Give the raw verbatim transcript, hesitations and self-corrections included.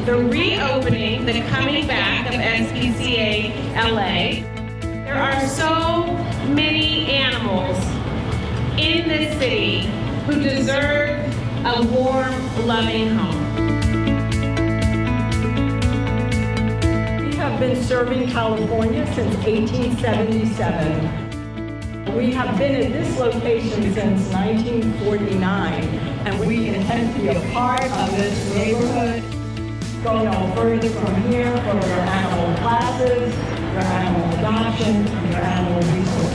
the reopening, the coming back of S P C A L A. There are so many animals in this city who deserve a warm, loving home. We have been serving California since eighteen seventy-seven. We have been at this location since nineteen forty-nine, and we intend to be a part of this neighborhood. Go no further from here for your animal classes, your animal adoption, and your animal resources.